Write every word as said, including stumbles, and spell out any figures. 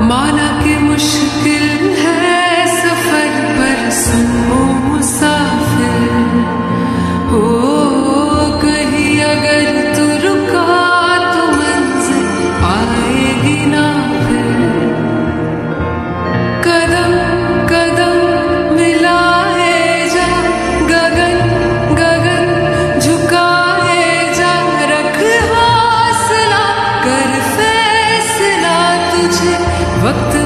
माना कि मुश्किल है सफर पर सुनो मुसाफिर हो, कहीं अगर तू रुका तो मंजिल आएगी ना फिर। कदम कदम मिलाए जा, गगन गगन झुकाए जा, रख हौसला कर फैसला तुझे वक्त